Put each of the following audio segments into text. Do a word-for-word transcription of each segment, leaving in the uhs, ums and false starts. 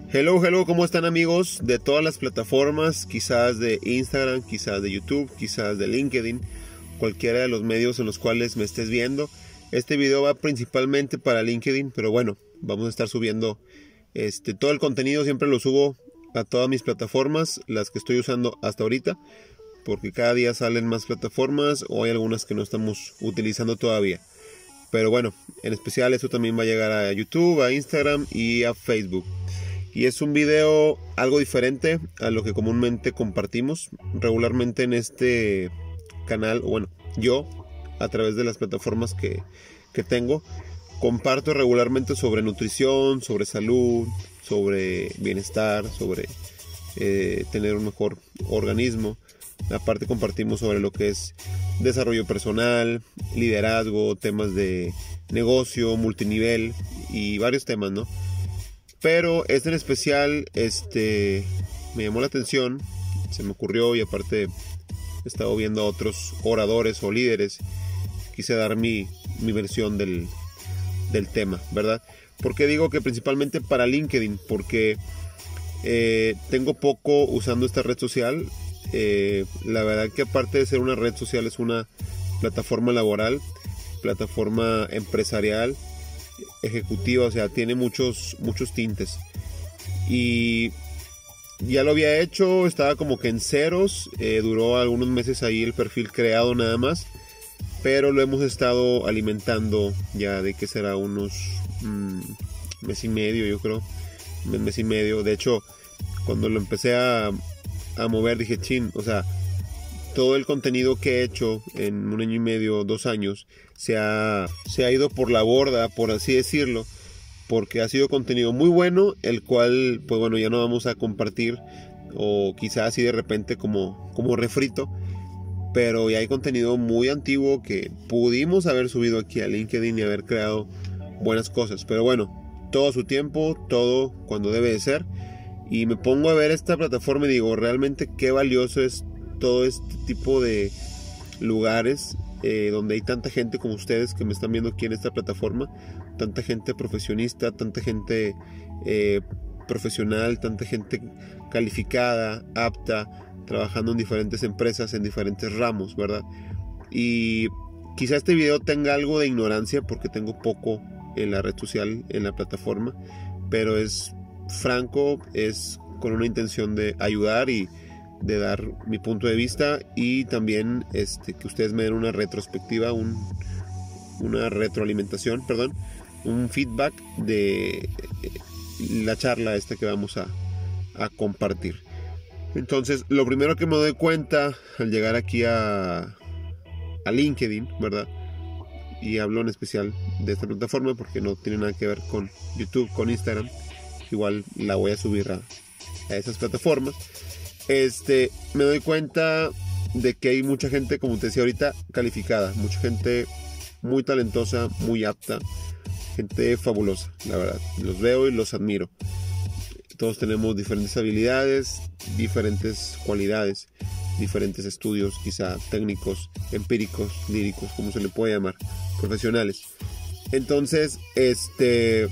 Hello, hello, ¿cómo están amigos de todas las plataformas? Quizás de Instagram, quizás de YouTube, quizás de LinkedIn, cualquiera de los medios en los cuales me estés viendo. Este video va principalmente para LinkedIn, pero bueno, vamos a estar subiendo este, todo el contenido, siempre lo subo a todas mis plataformas, las que estoy usando hasta ahorita, porque cada día salen más plataformas o hay algunas que no estamos utilizando todavía. Pero bueno, en especial esto también va a llegar a YouTube, a Instagram y a Facebook. Y es un video algo diferente a lo que comúnmente compartimos regularmente en este canal. Bueno, yo a través de las plataformas que, que tengo, comparto regularmente sobre nutrición, sobre salud, sobre bienestar, sobre eh, tener un mejor organismo. Aparte compartimos sobre lo que es desarrollo personal, liderazgo, temas de negocio, multinivel y varios temas, ¿no? Pero este en especial este, me llamó la atención, se me ocurrió y aparte he estado viendo a otros oradores o líderes. Quise dar mi, mi versión del, del tema, ¿verdad? ¿Por qué digo que principalmente para LinkedIn? Porque eh, tengo poco usando esta red social. Eh, la verdad que aparte de ser una red social es una plataforma laboral, plataforma empresarial, ejecutiva, o sea, tiene muchos muchos tintes. Y ya lo había hecho, estaba como que en ceros, eh, duró algunos meses ahí el perfil creado nada más, pero lo hemos estado alimentando ya de que será unos mmm, mes y medio, yo creo, mes, mes y medio. De hecho, cuando lo empecé a, a mover dije, chin, o sea, todo el contenido que he hecho en un año y medio, dos años, se ha, se ha ido por la borda, por así decirlo, porque ha sido contenido muy bueno, el cual, pues bueno, ya no vamos a compartir, o quizás así de repente como, como refrito, pero ya hay contenido muy antiguo que pudimos haber subido aquí a LinkedIn y haber creado buenas cosas, pero bueno, todo a su tiempo, todo cuando debe de ser, y me pongo a ver esta plataforma y digo, realmente qué valioso es todo este tipo de lugares eh, donde hay tanta gente como ustedes que me están viendo aquí en esta plataforma, tanta gente profesionista, tanta gente eh, profesional, tanta gente calificada, apta, trabajando en diferentes empresas, en diferentes ramos, ¿verdad? Y quizá este video tenga algo de ignorancia porque tengo poco en la red social, en la plataforma, pero es franco, es con una intención de ayudar y de dar mi punto de vista y también este, que ustedes me den una retrospectiva, un, una retroalimentación, perdón, un feedback de la charla esta que vamos a, a compartir. Entonces, lo primero que me doy cuenta al llegar aquí a, a LinkedIn, ¿verdad? Y hablo en especial de esta plataforma porque no tiene nada que ver con YouTube, con Instagram. Igual la voy a subir a, a esas plataformas. Este, me doy cuenta de que hay mucha gente, como te decía ahorita, calificada, mucha gente muy talentosa, muy apta, gente fabulosa, la verdad. Los veo y los admiro. Todos tenemos diferentes habilidades, diferentes cualidades, diferentes estudios, quizá técnicos, empíricos, líricos, como se le puede llamar, profesionales. Entonces, este,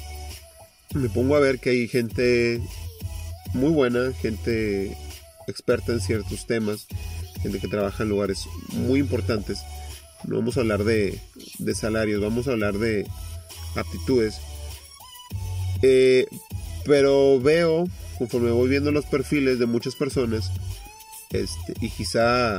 me pongo a ver que hay gente muy buena, gente experta en ciertos temas, gente que trabaja en lugares muy importantes. No vamos a hablar de, de salarios, vamos a hablar de aptitudes. Eh, pero veo, conforme voy viendo los perfiles de muchas personas, este, y quizá,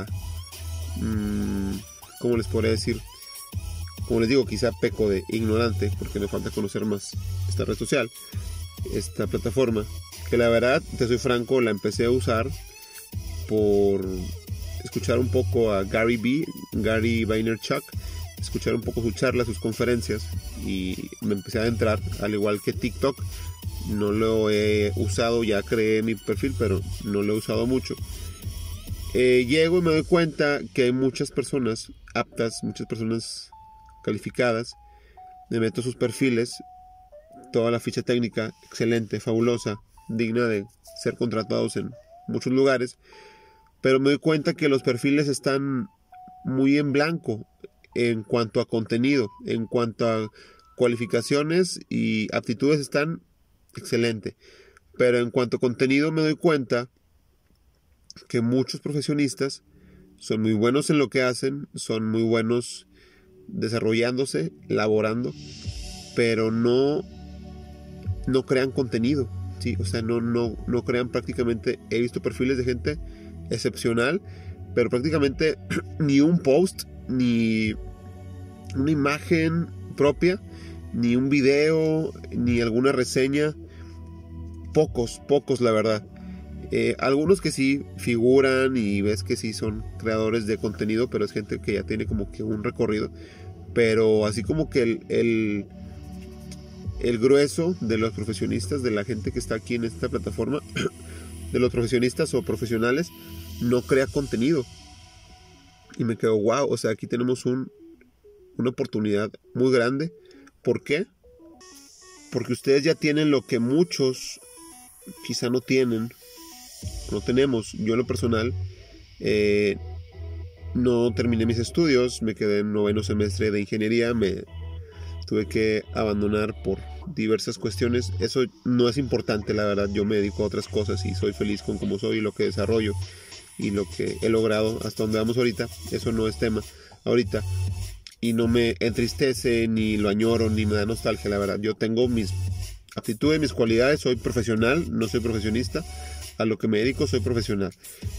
mmm, ¿cómo les podría decir? Como les digo, quizá peco de ignorante, porque me falta conocer más esta red social, esta plataforma, que la verdad, te soy franco, la empecé a usar por escuchar un poco a Gary B, Gary Vaynerchuk, escuchar un poco su charla, sus conferencias, y me empecé a adentrar, al igual que TikTok. No lo he usado, ya creé mi perfil, pero no lo he usado mucho. Eh, llego y me doy cuenta que hay muchas personas aptas, muchas personas calificadas. Me meto sus perfiles, toda la ficha técnica excelente, fabulosa, digna de ser contratados en muchos lugares, pero me doy cuenta que los perfiles están muy en blanco en cuanto a contenido, en cuanto a cualificaciones y aptitudes están excelente, Pero en cuanto a contenido me doy cuenta que muchos profesionistas son muy buenos en lo que hacen, son muy buenos desarrollándose, laborando, pero no, no crean contenido, ¿sí? O sea, no, no, no crean prácticamente. He visto perfiles de gente excepcional, pero prácticamente ni un post, ni una imagen propia, ni un video, ni alguna reseña. Pocos, pocos la verdad. Eh, algunos que sí figuran y ves que sí son creadores de contenido, pero es gente que ya tiene como que un recorrido. Pero así como que el, el, el grueso de los profesionistas, de la gente que está aquí en esta plataforma, de los profesionistas o profesionales, no crea contenido. Y me quedo, wow, o sea, aquí tenemos un, una oportunidad muy grande. ¿Por qué? Porque ustedes ya tienen lo que muchos quizá no tienen, no tenemos. Yo en lo personal eh, no terminé mis estudios, me quedé en noveno semestre de ingeniería, me tuve que abandonar por diversas cuestiones. Eso no es importante, la verdad. Yo me dedico a otras cosas y soy feliz con cómo soy y lo que desarrollo y lo que he logrado hasta donde vamos ahorita. Eso no es tema ahorita y no me entristece, ni lo añoro, ni me da nostalgia, la verdad. Yo tengo mis aptitudes, mis cualidades, soy profesional, no soy profesionista. A lo que me dedico soy profesional.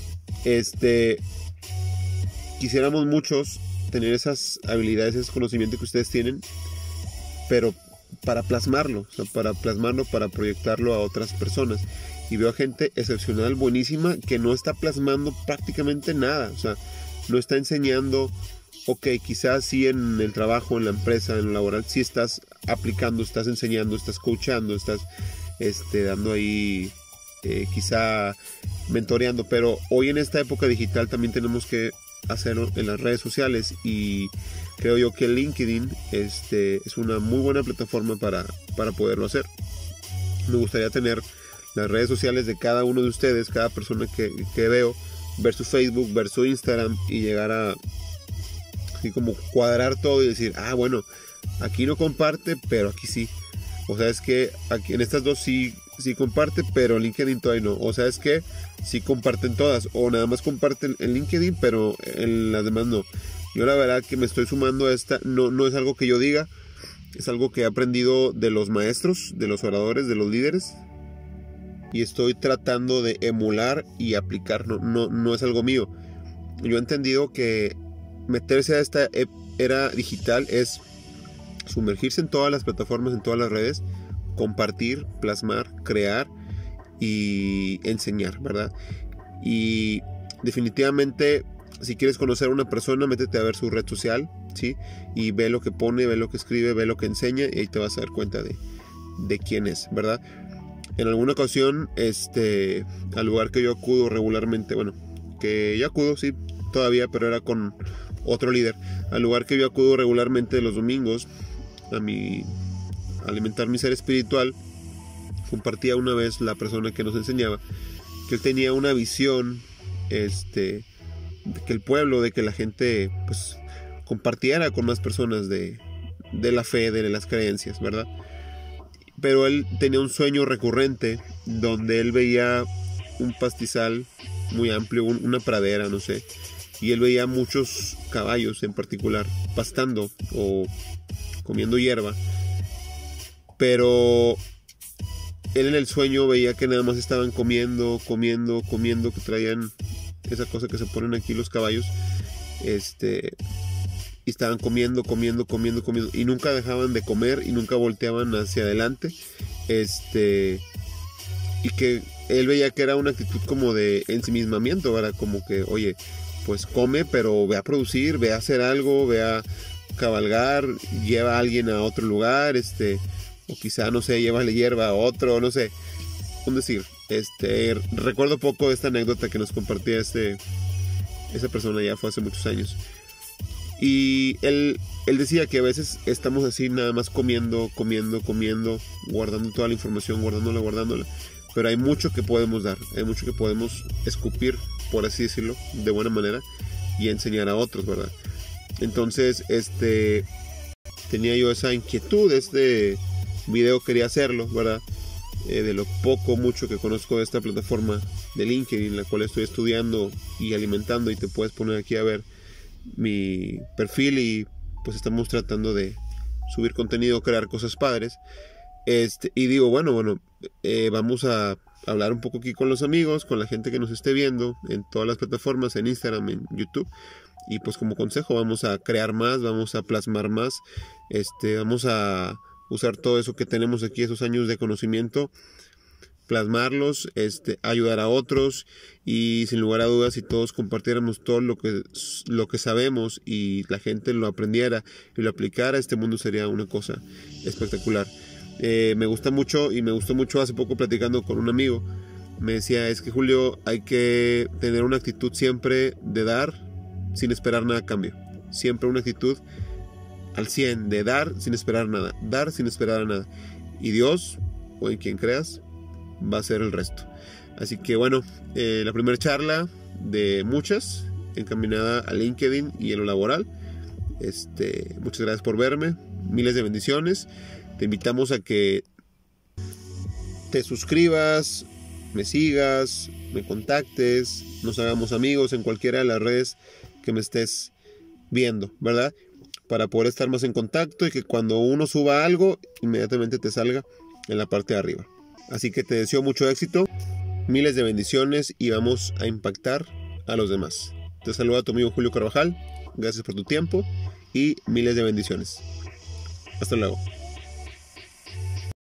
Este, quisiéramos muchos tener esas habilidades, esos conocimientos que ustedes tienen, pero para plasmarlo, o sea, para plasmarlo, para proyectarlo a otras personas. Y veo gente excepcional, buenísima, que no está plasmando prácticamente nada. O sea, no está enseñando. Ok, quizás sí en el trabajo, en la empresa, en lo laboral, sí estás aplicando, estás enseñando, estás coachando, estás este, dando ahí, eh, quizá mentoreando. Pero hoy en esta época digital también tenemos que hacerlo en las redes sociales. Y creo yo que LinkedIn este, es una muy buena plataforma para, para poderlo hacer. Me gustaría tener las redes sociales de cada uno de ustedes, cada persona que, que veo, ver su Facebook, ver su Instagram y llegar a así como cuadrar todo y decir, ah, bueno, aquí no comparte, pero aquí sí. O sea, es que aquí en estas dos sí, sí comparte, pero en LinkedIn todavía no. O sea, es que sí comparten todas, o nada más comparten en LinkedIn, pero en las demás no. Yo la verdad que me estoy sumando a esta, no, no es algo que yo diga, es algo que he aprendido de los maestros, de los oradores, de los líderes, y estoy tratando de emular y aplicar, no, no, no es algo mío. Yo he entendido que meterse a esta era digital es sumergirse en todas las plataformas, en todas las redes, compartir, plasmar, crear y enseñar, ¿verdad? Y definitivamente, si quieres conocer a una persona, métete a ver su red social, ¿sí? Y ve lo que pone, ve lo que escribe, ve lo que enseña, y ahí te vas a dar cuenta de, de quién es, ¿verdad? En alguna ocasión, este, al lugar que yo acudo regularmente, bueno, que yo acudo, sí, todavía, pero era con otro líder, al lugar que yo acudo regularmente los domingos a mi a alimentar mi ser espiritual, compartía una vez la persona que nos enseñaba que él tenía una visión este de que el pueblo, de que la gente pues compartiera con más personas de, de la fe, de las creencias, ¿verdad? Pero él tenía un sueño recurrente donde él veía un pastizal muy amplio, un, una pradera, no sé, y él veía muchos caballos en particular pastando o comiendo hierba, pero él en el sueño veía que nada más estaban comiendo, comiendo, comiendo, que traían esa cosa que se ponen aquí los caballos, este, y estaban comiendo, comiendo, comiendo, comiendo, y nunca dejaban de comer y nunca volteaban hacia adelante, este, y que él veía que era una actitud como de ensimismamiento, ¿verdad? Como que, oye, pues come, pero ve a producir, ve a hacer algo, ve a cabalgar, lleva a alguien a otro lugar, este, o quizá, no sé, llévale hierba a otro, no sé, un decir. Este, recuerdo poco de esta anécdota que nos compartía este, esa persona, ya fue hace muchos años. Y él, él decía que a veces estamos así nada más comiendo, comiendo, comiendo, guardando toda la información, guardándola, guardándola. Pero hay mucho que podemos dar, hay mucho que podemos escupir, por así decirlo, de buena manera, y enseñar a otros, ¿verdad? Entonces, este, tenía yo esa inquietud, este video quería hacerlo, ¿verdad? eh, de lo poco mucho que conozco de esta plataforma de LinkedIn, la cual estoy estudiando y alimentando, y te puedes poner aquí a ver mi perfil, y pues estamos tratando de subir contenido, crear cosas padres. Este, y digo, bueno, bueno, eh, vamos a hablar un poco aquí con los amigos, con la gente que nos esté viendo en todas las plataformas, en Instagram, en YouTube. Y pues como consejo, vamos a crear más, vamos a plasmar más, este, vamos a usar todo eso que tenemos aquí, esos años de conocimiento, plasmarlos, este, ayudar a otros, y sin lugar a dudas, si todos compartiéramos todo lo que, lo que sabemos y la gente lo aprendiera y lo aplicara, este mundo sería una cosa espectacular. Eh, me gusta mucho, y me gustó mucho hace poco platicando con un amigo, me decía, es que Julio, hay que tener una actitud siempre de dar sin esperar nada a cambio, siempre una actitud al cien de dar sin esperar nada, dar sin esperar nada, y Dios, o en quien creas, va a ser el resto. Así que bueno, eh, la primera charla de muchas encaminada a LinkedIn y en lo laboral. Este, muchas gracias por verme, miles de bendiciones. Te invitamos a que te suscribas, me sigas, me contactes, nos hagamos amigos en cualquiera de las redes que me estés viendo, ¿verdad? Para poder estar más en contacto y que cuando uno suba algo, inmediatamente te salga en la parte de arriba. Así que te deseo mucho éxito, miles de bendiciones, y vamos a impactar a los demás. Te saluda tu amigo Julio Carvajal, gracias por tu tiempo y miles de bendiciones. Hasta luego.